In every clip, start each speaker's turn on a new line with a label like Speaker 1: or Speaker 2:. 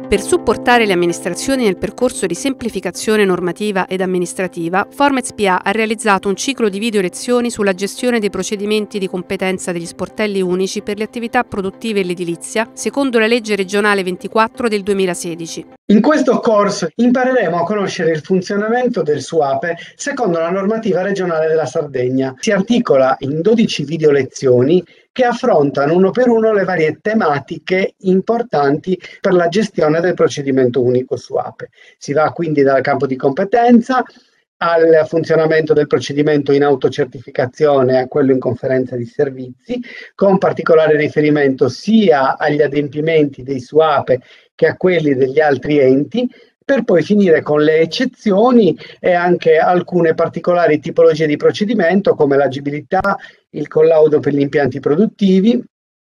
Speaker 1: Per supportare le amministrazioni nel percorso di semplificazione normativa ed amministrativa, Formez PA ha realizzato un ciclo di video lezioni sulla gestione dei procedimenti di competenza degli sportelli unici per le attività produttive e l'edilizia, secondo la legge regionale 24 del 2016.
Speaker 2: In questo corso impareremo a conoscere il funzionamento del SUAPE secondo la normativa regionale della Sardegna. Si articola in 12 video lezioni che affrontano uno per uno le varie tematiche importanti per la gestione del procedimento unico SUAPE. Si va quindi dal campo di competenza al funzionamento del procedimento in autocertificazione a quello in conferenza di servizi, con particolare riferimento sia agli adempimenti dei SUAPE che a quelli degli altri enti, per poi finire con le eccezioni e anche alcune particolari tipologie di procedimento come l'agibilità, il collaudo per gli impianti produttivi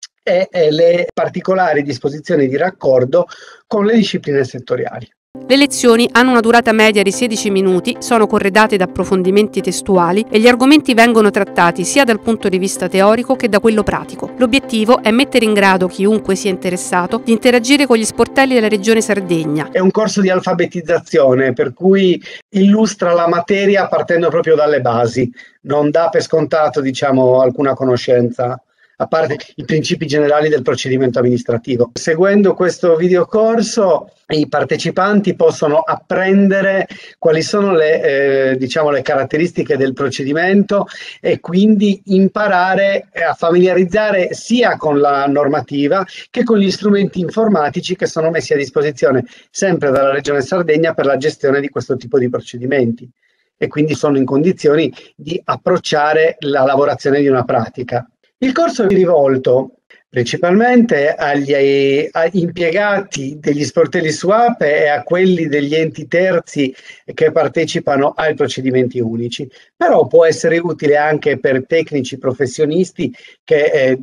Speaker 2: e le particolari disposizioni di raccordo con le discipline settoriali.
Speaker 1: Le lezioni hanno una durata media di 16 minuti, sono corredate da approfondimenti testuali e gli argomenti vengono trattati sia dal punto di vista teorico che da quello pratico. L'obiettivo è mettere in grado chiunque sia interessato di interagire con gli sportelli della Regione Sardegna.
Speaker 2: È un corso di alfabetizzazione per cui illustra la materia partendo proprio dalle basi, non dà per scontato, alcuna conoscenza, a parte i principi generali del procedimento amministrativo. Seguendo questo videocorso, i partecipanti possono apprendere quali sono le caratteristiche del procedimento e quindi imparare a familiarizzare sia con la normativa che con gli strumenti informatici che sono messi a disposizione sempre dalla Regione Sardegna per la gestione di questo tipo di procedimenti e quindi sono in condizioni di approcciare la lavorazione di una pratica. Il corso è rivolto principalmente agli impiegati degli sportelli SUAPE e a quelli degli enti terzi che partecipano ai procedimenti unici, però può essere utile anche per tecnici professionisti che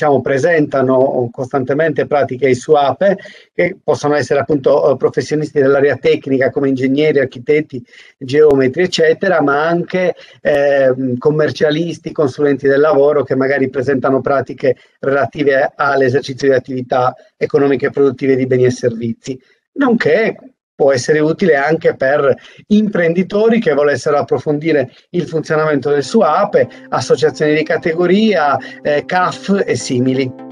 Speaker 2: presentano costantemente pratiche ai SUAPE, che possono essere appunto professionisti dell'area tecnica come ingegneri, architetti, geometri eccetera, ma anche commercialisti, consulenti del lavoro che magari presentano pratiche relative all'esercizio di attività economiche e produttive di beni e servizi, nonché può essere utile anche per imprenditori che volessero approfondire il funzionamento del SUAPE, associazioni di categoria, CAF e simili.